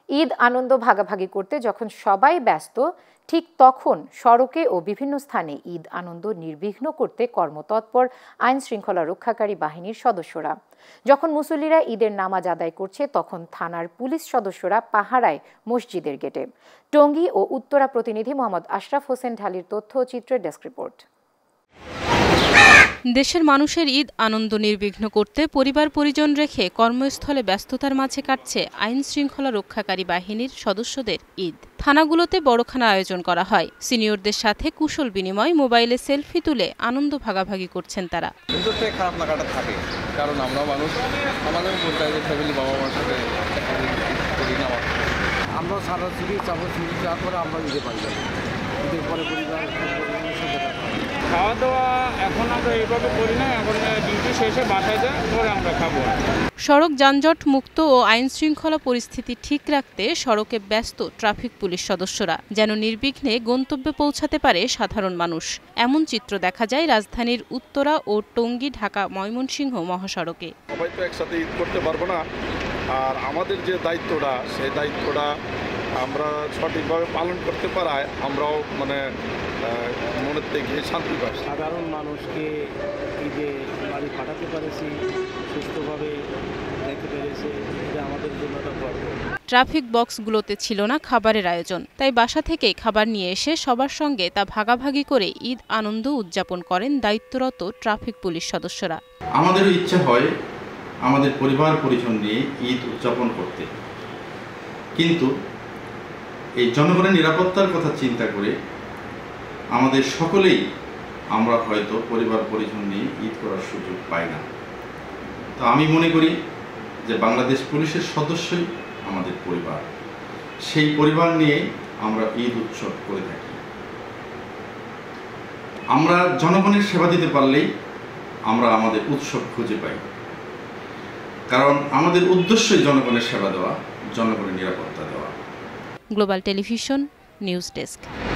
ঈদ আনন্দ ভাগাভাগি করতে যখন সবাই ব্যস্ত, ঠিক তখন সড়কে ও বিভিন্ন স্থানে ঈদ আনন্দ নির্বিঘ্ন করতে কর্মতৎপর আইন শৃঙ্খলা রক্ষাকারী বাহিনীর সদস্যরা। যখন মুসল্লিরা ঈদের নামাজ আদায় করছে, তখন থানার পুলিশ সদস্যরা পাহারায় মসজিদের গেটে। টঙ্গী ও উত্তরা প্রতিনিধি মোহাম্মদ আশরাফ হোসেন ঢালির তথ্য ও চিত্রের ডেস্ক রিপোর্ট। দেশের মানুষের ঈদ আনন্দ নির্বিঘ্ন করতে পরিবার পরিজন রেখে কর্মস্থলে ব্যস্ততার মাঝে কাটছে আইন শৃঙ্খলা রক্ষাকারী বাহিনীর সদস্যদের ঈদ। থানাগুলোতে বড়খানা আয়োজন করা হয়। সিনিয়রদের সাথে কুশল বিনিময়, মোবাইলে সেলফি তুলে আনন্দ ভাগাভাগি করছেন তারা। খারাপ লাগাটা থাকে, কারণ আমরা মানুষ, আমাদের ফ্যামিলি বাবা মার সাথে আমরা সারা ছুটি যাওয়ার পরে আমরা দিতে পারি। ঈদের পরে পরিবার খাওয়া দাওয়া এখন আমরা এইভাবে করি না, এখন ডিউটি শেষে বাসায় যায়, পরে আমরা খাবো। সড়ক যানজট মুক্ত ও আইন শৃঙ্খলা পরিস্থিতি ঠিক রাখতে সড়কে ব্যস্ত ট্রাফিক পুলিশ সদস্যরা, যেন নির্বিঘ্নে গন্তব্যে পৌঁছাতে পারে সাধারণ মানুষ। এমন চিত্র দেখা যায় রাজধানীর উত্তরা ও টঙ্গী ঢাকা ময়মনসিংহ মহাসড়কে। সবাই তো একসাথে ঈদ করতে পারবো না, আর আমাদের যে দায়িত্বটা, সেই দায়িত্বটা আমরা সঠিকভাবে পালন করতে পারায় আমরাও মনের থেকে শান্তি পাই। সাধারণ মানুষকে ঈদে বাড়ি পাঠাতে পেরেছি, সুস্থভাবে দেখতে পেরেছি, এটা আমাদের জন্য একটা গর্ব। ট্রাফিক বক্সগুলোতে ছিল না খাবারের আয়োজন, তাই বাসা থেকেই খাবার নিয়ে এসে সবার সঙ্গে তা ভাগাভাগি করে ঈদ আনন্দ উদযাপন করেন দায়িত্বরত ট্রাফিক পুলিশ সদস্যরা। আমাদেরও ইচ্ছা হয় আমাদের পরিবার পরিজন নিয়ে ঈদ উদযাপন করতে, কিন্তু এই জনগণের নিরাপত্তার কথা চিন্তা করে আমাদের সকলেই আমরা হয়তো পরিবার পরিজন নিয়ে ঈদ করার সুযোগ পাই না। তো আমি মনে করি যে বাংলাদেশ পুলিশের সদস্যই আমাদের পরিবার, সেই পরিবার নিয়ে আমরা ঈদ উৎসব করে থাকি। আমরা জনগণের সেবা দিতে পারলেই আমরা আমাদের উৎসব খুঁজে পাই, কারণ আমাদের উদ্দেশ্যই জনগণের সেবা দেওয়া, জনগণের নিরাপত্তা দেওয়া। Global television news desk.